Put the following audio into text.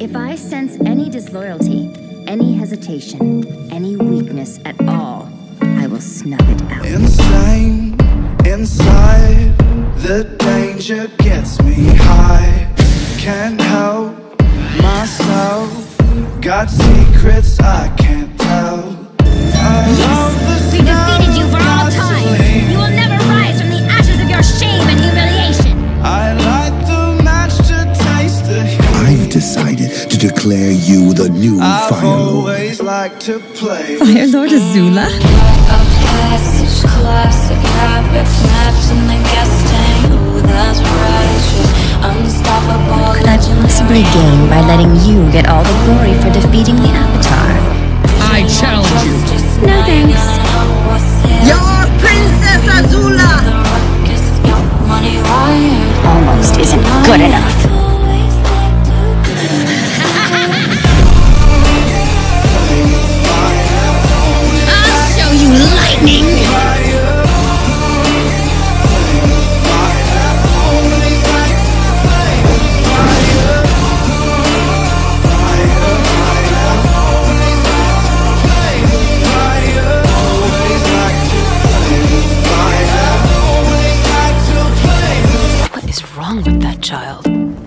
If I sense any disloyalty, any hesitation, any weakness at all, I will snub it out. Insane, inside, the danger gets me high. Can't help myself, got secrets I can't tell. Yes, we defeated you for all time. You will never rise from the ashes of your shame and humiliation. I light the match to taste the heat. I've decided to declare you the new Fire Lord. I've always liked to play Fire Lord Azula? A passage, classic habits, maps in the gas tank. Ooh, that's righteous, unstoppable. Could I possibly gain by letting you get all the glory for defeating the Avatar? I challenge you. No thanks. Your Princess Azula! Almost isn't good enough. I'll show you lightning! What is wrong with that child?